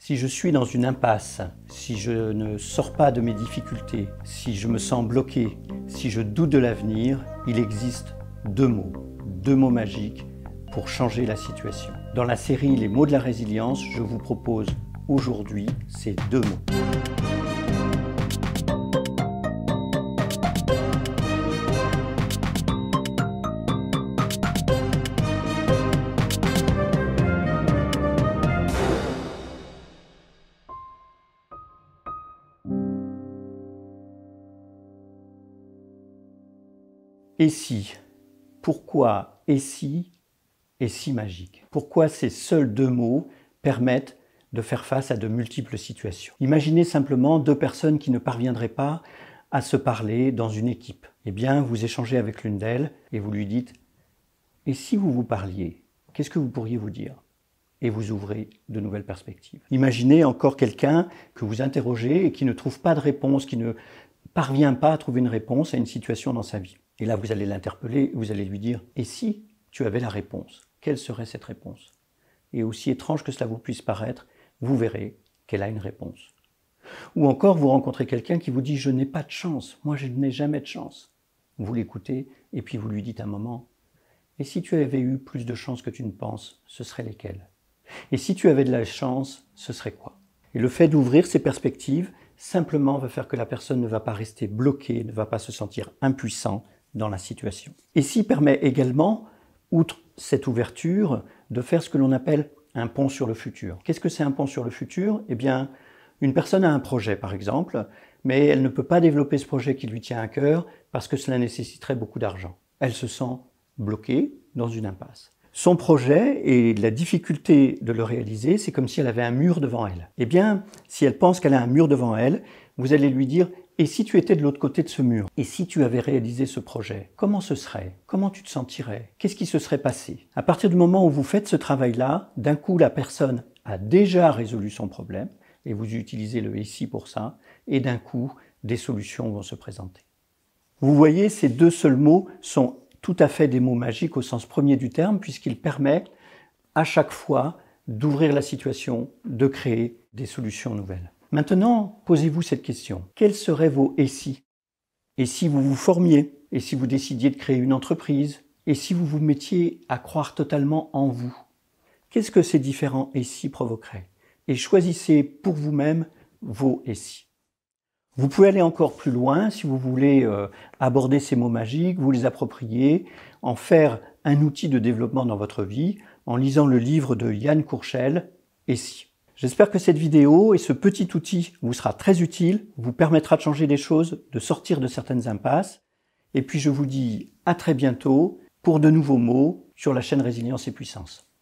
Si je suis dans une impasse, si je ne sors pas de mes difficultés, si je me sens bloqué, si je doute de l'avenir, il existe deux mots magiques pour changer la situation. Dans la série Les mots de la résilience, je vous propose aujourd'hui ces deux mots. Et si? Pourquoi et si est si magique? Pourquoi ces seuls deux mots permettent de faire face à de multiples situations? Imaginez simplement deux personnes qui ne parviendraient pas à se parler dans une équipe. Eh bien, vous échangez avec l'une d'elles et vous lui dites « Et si vous vous parliez, qu'est-ce que vous pourriez vous dire ?» Et vous ouvrez de nouvelles perspectives. Imaginez encore quelqu'un que vous interrogez et qui ne trouve pas de réponse, qui ne parvient pas à trouver une réponse à une situation dans sa vie. Et là, vous allez l'interpeller, vous allez lui dire « Et si tu avais la réponse, quelle serait cette réponse ?» Et aussi étrange que cela vous puisse paraître, vous verrez qu'elle a une réponse. Ou encore, vous rencontrez quelqu'un qui vous dit « Je n'ai pas de chance, moi je n'ai jamais de chance. » Vous l'écoutez et puis vous lui dites un moment « Et si tu avais eu plus de chance que tu ne penses, ce serait lesquelles ? Et si tu avais de la chance, ce serait quoi ?» Et le fait d'ouvrir ces perspectives, simplement va faire que la personne ne va pas rester bloquée, ne va pas se sentir impuissant dans la situation. Et s'il permet également, outre cette ouverture, de faire ce que l'on appelle un pont sur le futur. Qu'est-ce que c'est un pont sur le futur? Eh bien, une personne a un projet par exemple, mais elle ne peut pas développer ce projet qui lui tient à cœur parce que cela nécessiterait beaucoup d'argent. Elle se sent bloquée dans une impasse. Son projet et la difficulté de le réaliser, c'est comme si elle avait un mur devant elle. Eh bien, si elle pense qu'elle a un mur devant elle, vous allez lui dire « Et si tu étais de l'autre côté de ce mur? Et si tu avais réalisé ce projet? Comment ce serait? Comment tu te sentirais? Qu'est-ce qui se serait passé ?» À partir du moment où vous faites ce travail-là, d'un coup, la personne a déjà résolu son problème, et vous utilisez le « et si » pour ça, et d'un coup, des solutions vont se présenter. Vous voyez, ces deux seuls mots sont tout à fait des mots magiques au sens premier du terme, puisqu'ils permettent à chaque fois d'ouvrir la situation, de créer des solutions nouvelles. Maintenant, posez-vous cette question. Quels seraient vos « et si » ? Et si vous vous formiez? Et si vous décidiez de créer une entreprise? Et si vous vous mettiez à croire totalement en vous? Qu'est-ce que ces différents « et si » provoqueraient? Et choisissez pour vous-même vos « et si ». Vous pouvez aller encore plus loin si vous voulez aborder ces mots magiques, vous les approprier, en faire un outil de développement dans votre vie, en lisant le livre de Yann Courchel, « Et si ». J'espère que cette vidéo et ce petit outil vous sera très utile, vous permettra de changer des choses, de sortir de certaines impasses. Et puis je vous dis à très bientôt pour de nouveaux mots sur la chaîne Résilience et Puissance.